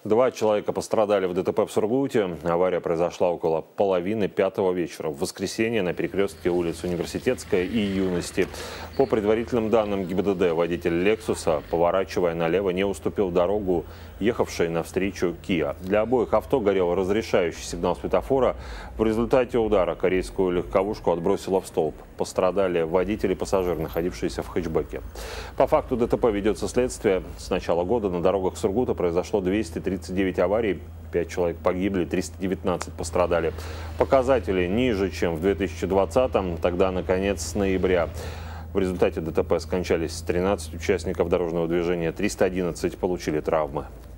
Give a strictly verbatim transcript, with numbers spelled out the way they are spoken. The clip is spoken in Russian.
Два человека пострадали в ДТП в Сургуте. Авария произошла около половины пятого вечера в воскресенье на перекрестке улиц Университетская и Юности. По предварительным данным ГИБДД, водитель «Лексуса», поворачивая налево, не уступил дорогу ехавшей навстречу «Киа». Для обоих авто горел разрешающий сигнал светофора. В результате удара корейскую легковушку отбросило в столб. Пострадали водитель и пассажир, находившиеся в хэтчбеке. По факту ДТП ведется следствие. С начала года на дорогах Сургута произошло двести тридцать девять аварий, пять человек погибли, триста девятнадцать пострадали. Показатели ниже, чем в две тысячи двадцатом, тогда на конец ноября. В результате ДТП скончались тринадцать участников дорожного движения, триста одиннадцать получили травмы.